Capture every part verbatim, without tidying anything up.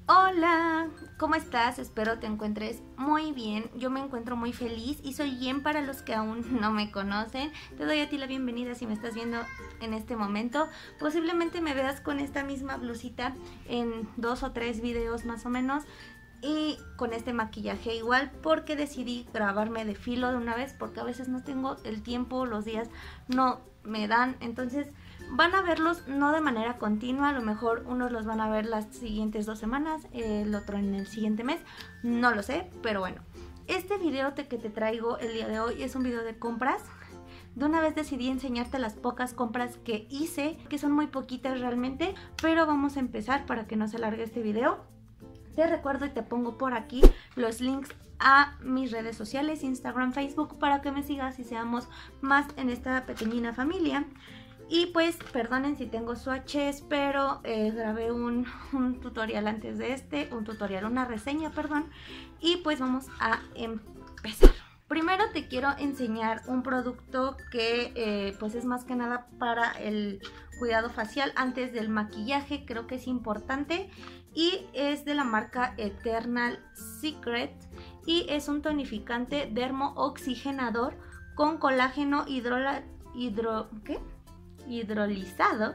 Hola, ¿cómo estás? Espero te encuentres muy bien. Yo me encuentro muy feliz y soy Jen para los que aún no me conocen. Te doy a ti la bienvenida si me estás viendo en este momento. Posiblemente me veas con esta misma blusita en dos o tres videos más o menos. Y con este maquillaje igual porque decidí grabarme de filo de una vez porque a veces no tengo el tiempo, los días no me dan, entonces van a verlos no de manera continua, a lo mejor unos los van a ver las siguientes dos semanas, el otro en el siguiente mes, no lo sé, pero bueno. Este video que te traigo el día de hoy es un video de compras. De una vez decidí enseñarte las pocas compras que hice, que son muy poquitas realmente, pero vamos a empezar para que no se alargue este video. Te recuerdo y te pongo por aquí los links a mis redes sociales, Instagram, Facebook, para que me sigas y seamos más en esta pequeñina familia. Y pues perdonen si tengo swatches, pero eh, grabé un, un tutorial antes de este, un tutorial, una reseña, perdón. Y pues vamos a empezar. Primero te quiero enseñar un producto que eh, pues es más que nada para el cuidado facial antes del maquillaje, creo que es importante. Y es de la marca Eternal Secret y es un tonificante dermo-oxigenador con colágeno hidrola, hidro, ¿qué? hidrolizado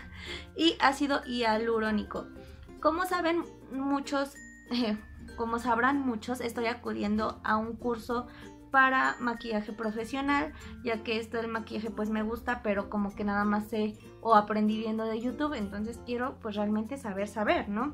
y ácido hialurónico. Como saben muchos, eh, como sabrán muchos, estoy acudiendo a un curso para maquillaje profesional, ya que esto del maquillaje pues me gusta, pero como que nada más sé o aprendí viendo de YouTube, entonces quiero pues realmente saber, saber, ¿no?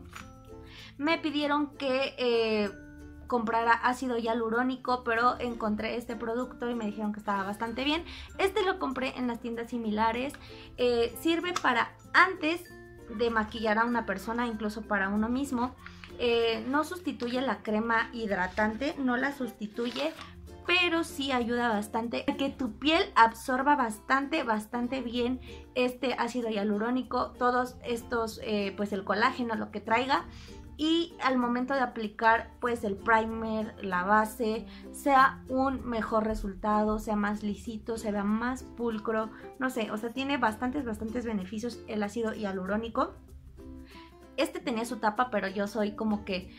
Me pidieron que eh, comprara ácido hialurónico, pero encontré este producto y me dijeron que estaba bastante bien. Este lo compré en las tiendas similares, eh, sirve para antes de maquillar a una persona, incluso para uno mismo. Eh, no sustituye la crema hidratante, no la sustituye, pero sí ayuda bastante a que tu piel absorba bastante, bastante bien este ácido hialurónico, todos estos, eh, pues el colágeno, lo que traiga. Y al momento de aplicar pues el primer, la base, sea un mejor resultado, sea más lisito, se vea más pulcro, no sé, o sea, tiene bastantes, bastantes beneficios el ácido hialurónico. Este tenía su tapa, pero yo soy como que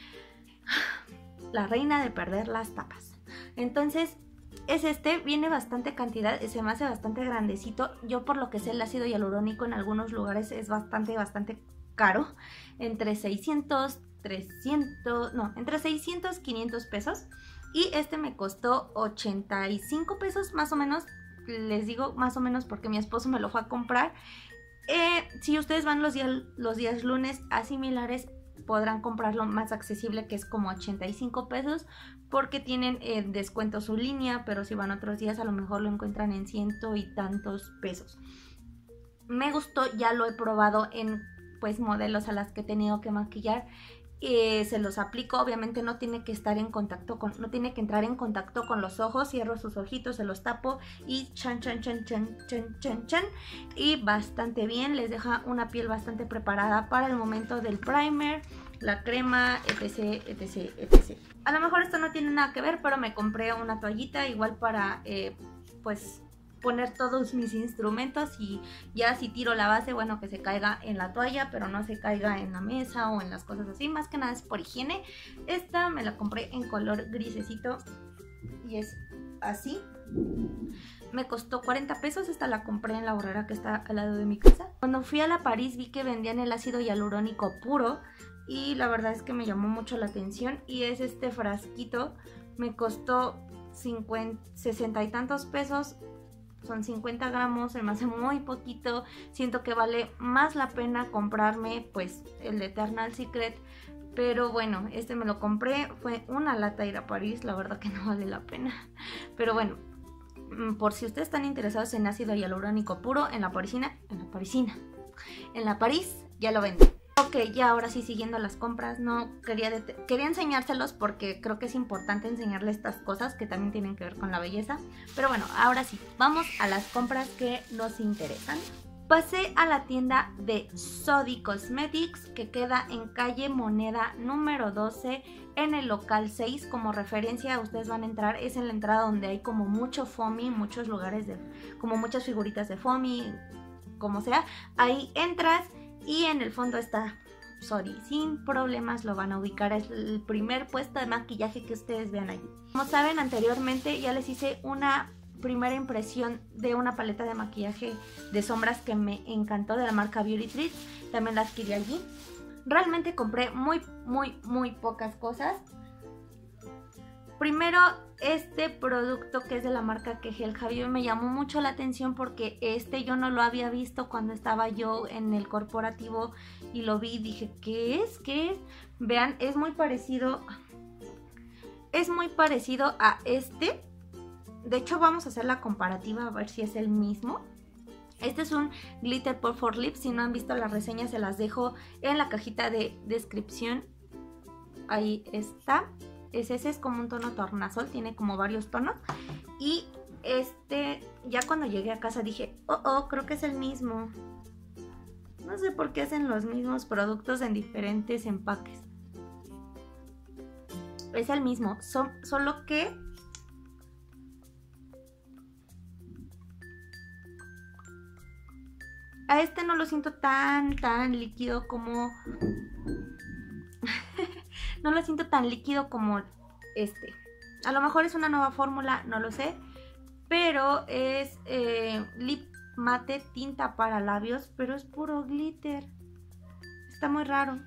la reina de perder las tapas. Entonces es este, viene bastante cantidad, se me hace bastante grandecito. Yo por lo que sé el ácido hialurónico en algunos lugares es bastante, bastante caro. Entre seiscientos, trescientos, no, entre seiscientos, quinientos pesos. Y este me costó ochenta y cinco pesos más o menos. Les digo más o menos porque mi esposo me lo fue a comprar. Eh, si ustedes van los días, los días lunes a similares, podrán comprarlo más accesible, que es como ochenta y cinco pesos, porque tienen eh, descuento su línea, pero si van otros días a lo mejor lo encuentran en ciento y tantos pesos. Me gustó, ya lo he probado en pues modelos a las que he tenido que maquillar. Eh, se los aplico, obviamente no tiene que estar en contacto con, no tiene que entrar en contacto con los ojos, cierro sus ojitos, se los tapo y chan chan chan chan chan chan chan y bastante bien, les deja una piel bastante preparada para el momento del primer, la crema, etc, etc, etc. A lo mejor esto no tiene nada que ver, pero me compré una toallita igual para eh, pues poner todos mis instrumentos y ya si tiro la base, bueno, que se caiga en la toalla, pero no se caiga en la mesa o en las cosas así, más que nada es por higiene. Esta me la compré en color grisecito y es así. Me costó cuarenta pesos, esta la compré en la Aurrera que está al lado de mi casa. Cuando fui a la París vi que vendían el ácido hialurónico puro y la verdad es que me llamó mucho la atención y es este frasquito, me costó cincuenta, sesenta y tantos pesos. Son cincuenta gramos, se me hace muy poquito. Siento que vale más la pena comprarme pues el de Eternal Secret. Pero bueno, este me lo compré. Fue una lata ir a París, la verdad que no vale la pena. Pero bueno, por si ustedes están interesados en ácido hialurónico puro, en la parisina, en la parisina, en la París ya lo venden. Ok, ya ahora sí, siguiendo las compras, no quería, quería enseñárselos porque creo que es importante enseñarles estas cosas que también tienen que ver con la belleza. Pero bueno, ahora sí, vamos a las compras que nos interesan. Pasé a la tienda de Sodi Cosmetics, que queda en calle Moneda número doce, en el local seis. Como referencia, ustedes van a entrar, es en la entrada donde hay como mucho foamy, muchos lugares de, como muchas figuritas de foamy, como sea. Ahí entras y en el fondo está Sorry, sin problemas lo van a ubicar. Es el primer puesto de maquillaje que ustedes vean allí. Como saben, anteriormente ya les hice una primera impresión de una paleta de maquillaje de sombras que me encantó, de la marca Beauty Treat. También la adquirí allí. Realmente compré muy, muy, muy pocas cosas. Primero, este producto que es de la marca Kegel Javier me llamó mucho la atención porque este yo no lo había visto cuando estaba yo en el corporativo y lo vi y dije, ¿qué es? ¿Qué es? Vean, es muy parecido, es muy parecido a este. De hecho, vamos a hacer la comparativa a ver si es el mismo. Este es un Glitter Pop for Lips. Si no han visto las reseñas, se las dejo en la cajita de descripción. Ahí está. Es ese, es como un tono tornasol, tiene como varios tonos. Y este, ya cuando llegué a casa dije, oh, oh, creo que es el mismo. No sé por qué hacen los mismos productos en diferentes empaques. Es el mismo, so, solo que a este no lo siento tan, tan líquido como... no lo siento tan líquido como este. A lo mejor es una nueva fórmula, no lo sé. Pero es eh, lip mate, tinta para labios, pero es puro glitter. Está muy raro.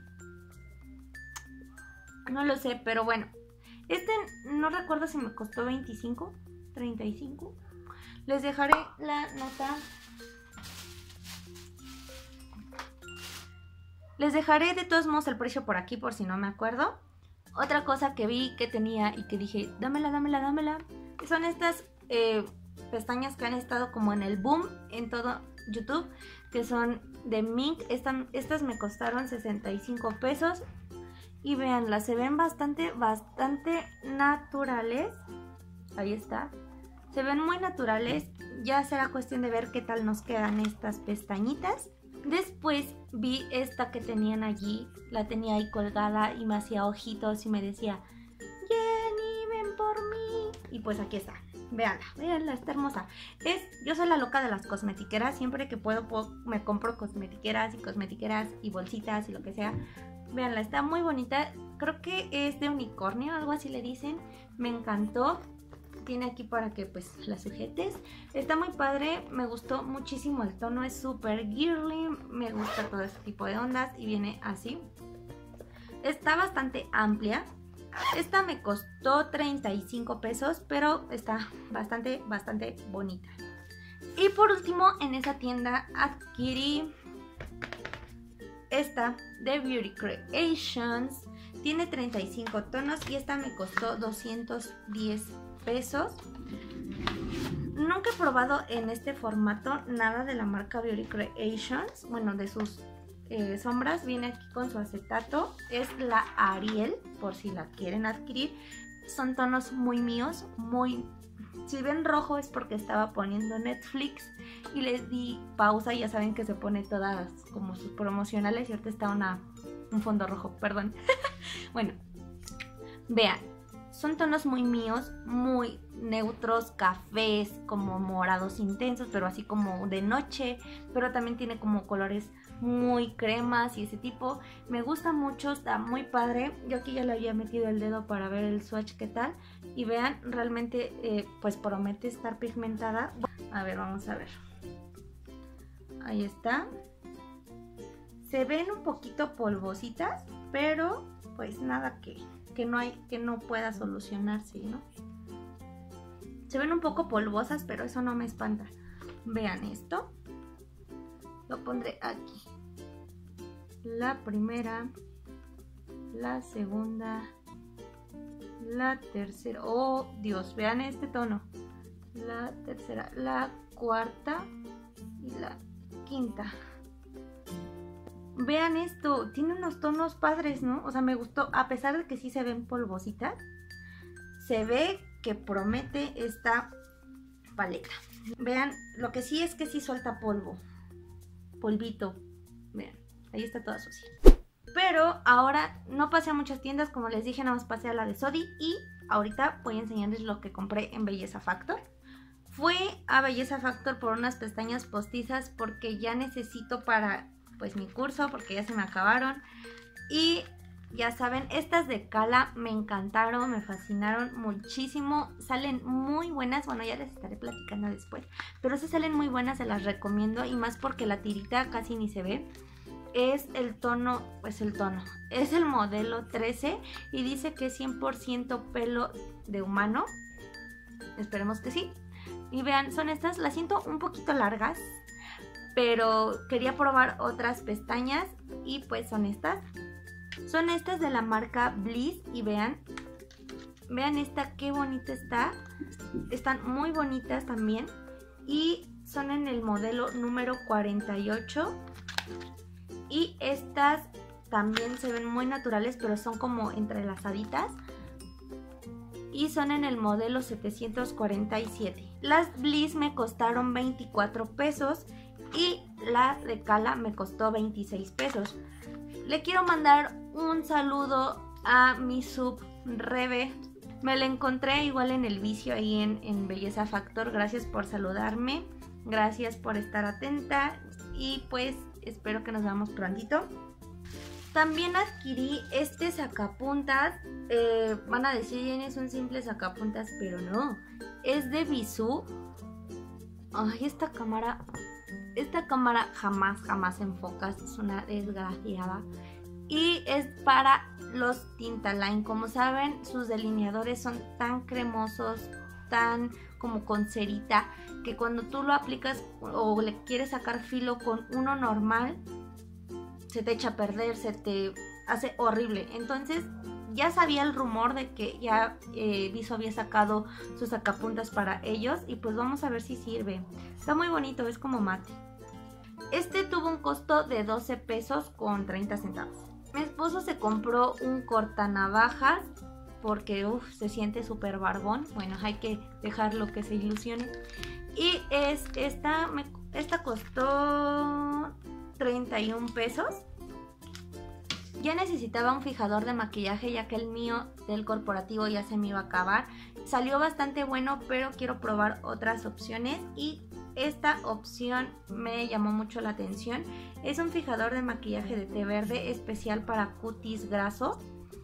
No lo sé, pero bueno. Este no recuerdo si me costó veinticinco, treinta y cinco. Les dejaré la nota. Les dejaré de todos modos el precio por aquí por si no me acuerdo. Otra cosa que vi que tenía y que dije, dámela, dámela, dámela. Son estas eh, pestañas que han estado como en el boom en todo YouTube. Que son de Mink. Estas, estas me costaron sesenta y cinco pesos. Y véanlas, se ven bastante, bastante naturales. Ahí está. Se ven muy naturales. Ya será cuestión de ver qué tal nos quedan estas pestañitas. Después vi esta que tenían allí, la tenía ahí colgada y me hacía ojitos y me decía, Jenny, ven por mí. Y pues aquí está, véanla, véanla, está hermosa. Es, yo soy la loca de las cosmetiqueras, siempre que puedo, puedo me compro cosmetiqueras y cosmetiqueras y bolsitas y lo que sea. Véanla, está muy bonita, creo que es de unicornio, algo así le dicen, me encantó. Tiene aquí para que pues la sujetes. Está muy padre, me gustó muchísimo el tono, es súper girly, me gusta todo este tipo de ondas y viene así. Está bastante amplia. Esta me costó treinta y cinco pesos, pero está bastante, bastante bonita. Y por último, en esa tienda adquirí esta de Beauty Creations. Tiene treinta y cinco tonos y esta me costó doscientos diez pesos. Nunca he probado en este formato nada de la marca Beauty Creations. Bueno, de sus eh, sombras. Viene aquí con su acetato. Es la Ariel, por si la quieren adquirir. Son tonos muy míos, muy... Si ven rojo es porque estaba poniendo Netflix y les di pausa. Ya saben que se pone todas como sus promocionales y ahorita está una, un fondo rojo, perdón. Bueno, vean, son tonos muy míos, muy neutros, cafés, como morados intensos, pero así como de noche, pero también tiene como colores muy cremas y ese tipo. Me gusta mucho, está muy padre. Yo aquí ya le había metido el dedo para ver el swatch qué tal. Y vean, realmente eh, pues promete estar pigmentada. A ver, vamos a ver. Ahí está. Se ven un poquito polvositas, pero pues nada que, que, no, hay, que no pueda solucionarse, ¿no? Se ven un poco polvosas, pero eso no me espanta. Vean esto. Lo pondré aquí. La primera, la segunda, la tercera. Oh, Dios, vean este tono. La tercera, la cuarta y la quinta. Vean esto, tiene unos tonos padres, ¿no? O sea, me gustó, a pesar de que sí se ven polvositas, se ve que promete esta paleta. Vean, lo que sí es que sí suelta polvo. Polvito, vean, ahí está toda sucia. Pero ahora no pasé a muchas tiendas, como les dije, nada más pasé a la de Sodi. Y ahorita voy a enseñarles lo que compré en Belleza Factor. Fui a Belleza Factor por unas pestañas postizas porque ya necesito para pues mi curso, porque ya se me acabaron. Y ya saben, estas de Cala me encantaron, me fascinaron muchísimo. Salen muy buenas, bueno, ya les estaré platicando después. Pero sí salen muy buenas, se las recomiendo. Y más porque la tirita casi ni se ve. Es el tono, pues el tono, es el modelo trece y dice que es cien por ciento pelo de humano. Esperemos que sí. Y vean, son estas, las siento un poquito largas, pero quería probar otras pestañas y pues son estas. Son estas de la marca Bliss y vean, vean esta qué bonita está. Están muy bonitas también y son en el modelo número cuarenta y ocho. Y estas también se ven muy naturales, pero son como entrelazaditas. Y son en el modelo setecientos cuarenta y siete. Las Bliss me costaron veinticuatro pesos y la de Cala me costó veintiséis pesos. Le quiero mandar un saludo a mi sub Rebe. Me la encontré igual en el vicio ahí en, en Belleza Factor. Gracias por saludarme. Gracias por estar atenta. Y pues espero que nos veamos prontito. También adquirí este sacapuntas. Eh, van a decir, Jenny, es un simple sacapuntas, pero no. Es de Bisú. Ay, esta cámara... Esta cámara jamás, jamás enfoca. Es una desgraciada. Y es para los Tintaline. Como saben, sus delineadores son tan cremosos, tan como con cerita, que cuando tú lo aplicas o le quieres sacar filo con uno normal, se te echa a perder, se te hace horrible. Entonces ya sabía el rumor de que ya eh, Bisú había sacado sus sacapuntas para ellos y pues vamos a ver si sirve. Está muy bonito, es como mate. Este tuvo un costo de doce pesos con treinta centavos. Mi esposo se compró un cortanavajas porque uf, se siente súper barbón. Bueno, hay que dejarlo que se ilusione. Y es esta, me, esta costó treinta y un pesos. Ya necesitaba un fijador de maquillaje ya que el mío del corporativo ya se me iba a acabar. Salió bastante bueno, pero quiero probar otras opciones y esta opción me llamó mucho la atención. Es un fijador de maquillaje de té verde especial para cutis graso.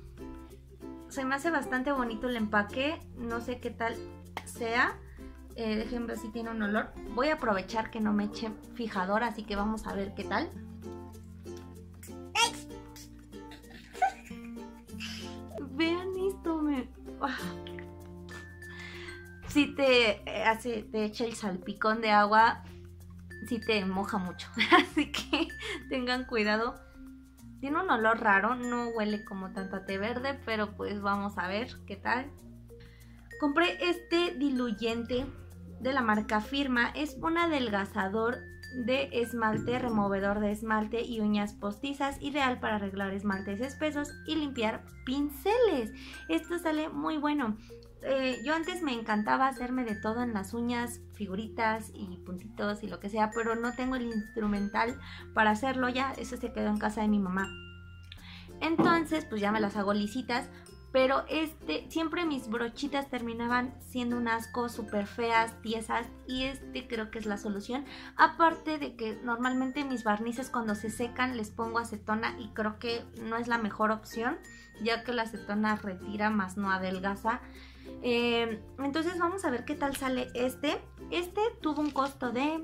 Se me hace bastante bonito el empaque, no sé qué tal sea. Eh, déjenme ver si tiene un olor. Voy a aprovechar que no me eche fijador, así que vamos a ver qué tal. Vean esto, me... Si te hace, te echa el salpicón de agua, si te moja mucho, así que tengan cuidado. Tiene un olor raro, no huele como tanto a té verde, pero pues vamos a ver qué tal. Compré este diluyente de la marca Firma, es un adelgazador de esmalte, removedor de esmalte y uñas postizas, ideal para arreglar esmaltes espesos y limpiar pinceles. Esto sale muy bueno. Eh, yo antes me encantaba hacerme de todo en las uñas, figuritas y puntitos y lo que sea, pero no tengo el instrumental para hacerlo ya, eso se quedó en casa de mi mamá. Entonces pues ya me las hago lisitas, pero este, siempre mis brochitas terminaban siendo un asco, súper feas, tiesas, y este creo que es la solución. Aparte de que normalmente mis barnices cuando se secan les pongo acetona y creo que no es la mejor opción, ya que la acetona retira más no adelgaza. Eh, entonces vamos a ver qué tal sale este. Este tuvo un costo de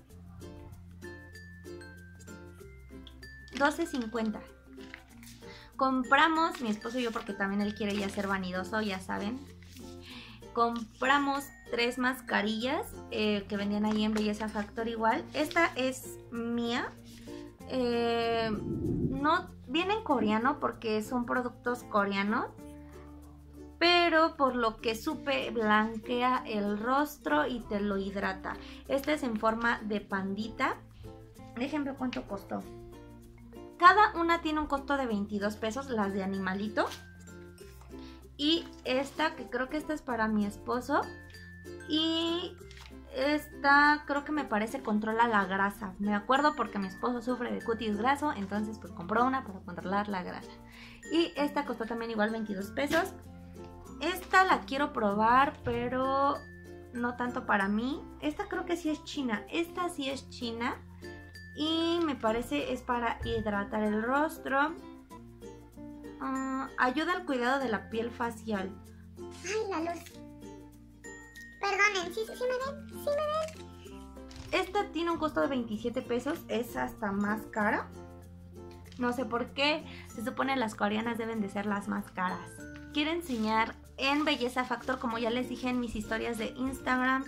doce cincuenta. Compramos, mi esposo y yo, porque también él quiere ya ser vanidoso, ya saben. Compramos tres mascarillas eh, que vendían ahí en Belleza Factor igual. Esta es mía. Eh, no viene en coreano porque son productos coreanos, pero por lo que supe blanquea el rostro y te lo hidrata. Esta es en forma de pandita. Déjenme ver cuánto costó. Cada una tiene un costo de veintidós pesos, las de animalito. Y esta, que creo que esta es para mi esposo. Y esta creo que me parece controla la grasa. Me acuerdo porque mi esposo sufre de cutis graso, entonces pues compró una para controlar la grasa. Y esta costó también igual veintidós pesos. Esta la quiero probar, pero no tanto para mí. Esta creo que sí es china. Esta sí es china. Y me parece es para hidratar el rostro. Uh, ayuda al cuidado de la piel facial. Ay, la luz. Perdonen, ¿sí, sí me ven? ¿Sí me ven? Esta tiene un costo de veintisiete pesos, es hasta más cara. No sé por qué, se supone las coreanas deben de ser las más caras. Quiero enseñar en Belleza Factor, como ya les dije en mis historias de Instagram.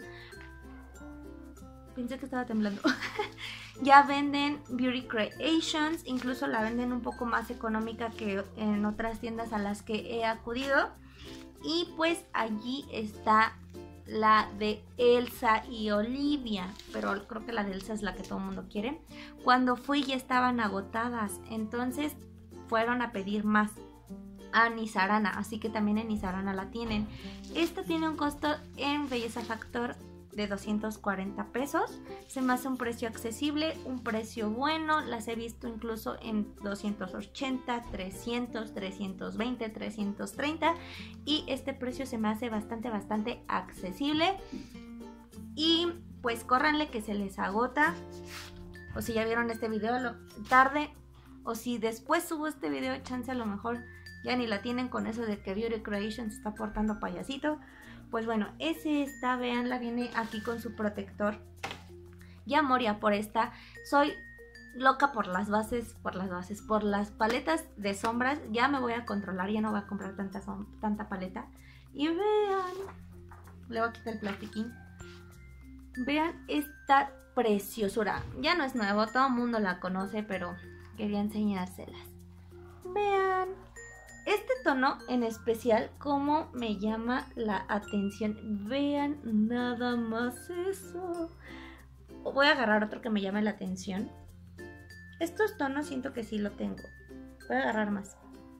Pensé que estaba temblando. Ya venden Beauty Creations, incluso la venden un poco más económica que en otras tiendas a las que he acudido. Y pues allí está la de Elsa y Olivia, pero creo que la de Elsa es la que todo el mundo quiere. Cuando fui ya estaban agotadas, entonces fueron a pedir más a Nisarana, así que también en Nisarana la tienen. Esta tiene un costo en Belleza Factor de doscientos cuarenta pesos. Se me hace un precio accesible, un precio bueno. Las he visto incluso en doscientos ochenta, trescientos, trescientos veinte, trescientos treinta y este precio se me hace bastante bastante accesible. Y pues córranle que se les agota, o si ya vieron este video lo, tarde, o si después subo este video, chance a lo mejor ya ni la tienen con eso de que Beauty Creations está portando payasito. Pues bueno, ese está, veanla, viene aquí con su protector. Ya moría por esta. Soy loca por las bases, por las bases, por las paletas de sombras. Ya me voy a controlar, ya no voy a comprar tanta, tanta paleta. Y vean, le voy a quitar el plastiquín. Vean esta preciosura. Ya no es nuevo, todo el mundo la conoce, pero quería enseñárselas. Vean. Este tono en especial, como me llama la atención. Vean nada más eso. Voy a agarrar otro que me llame la atención. Estos tonos siento que sí lo tengo. Voy a agarrar más.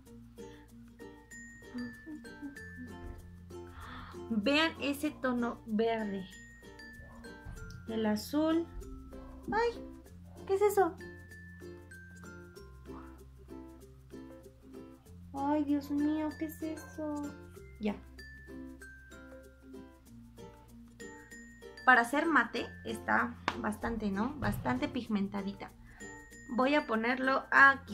Vean ese tono verde. El azul. ¡Ay! ¿Qué es eso? Ay, Dios mío, ¿qué es eso? Ya. Para hacer mate está bastante, ¿no? Bastante pigmentadita. Voy a ponerlo aquí.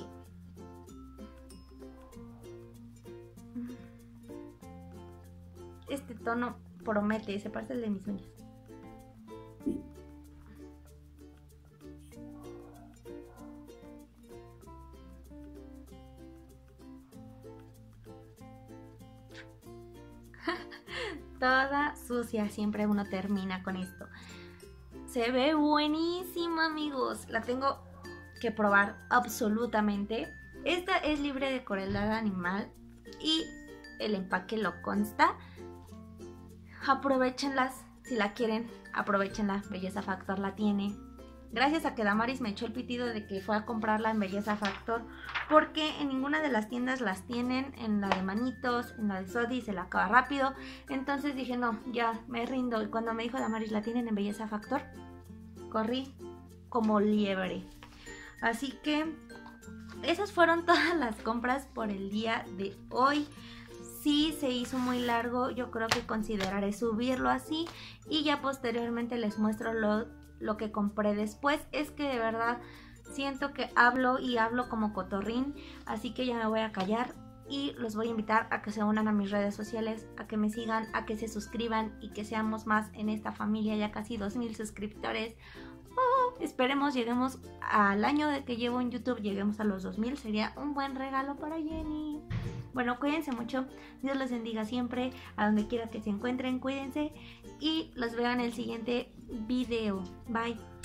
Este tono promete, se parece al de mis uñas. Toda sucia, siempre uno termina con esto. Se ve buenísima, amigos. La tengo que probar absolutamente. Esta es libre de crueldad animal y el empaque lo consta. Aprovechenlas, si la quieren, aprovechenla. Belleza Factor la tiene. Gracias a que Damaris me echó el pitido de que fue a comprarla en Belleza Factor, porque en ninguna de las tiendas las tienen. En la de Manitos, en la de Sodi se la acaba rápido. Entonces dije, no, ya me rindo. Y cuando me dijo Damaris la tienen en Belleza Factor, corrí como liebre. Así que esas fueron todas las compras por el día de hoy. Sí, se hizo muy largo, yo creo que consideraré subirlo así y ya posteriormente les muestro lo, lo que compré después. Es que de verdad siento que hablo y hablo como cotorrín, así que ya me voy a callar y los voy a invitar a que se unan a mis redes sociales, a que me sigan, a que se suscriban y que seamos más en esta familia, ya casi dos mil suscriptores. Oh, esperemos lleguemos al año de que llevo en YouTube, lleguemos a los dos mil, sería un buen regalo para Jenny. Bueno, cuídense mucho, Dios los bendiga siempre, a donde quiera que se encuentren, cuídense y los veo en el siguiente video. Bye.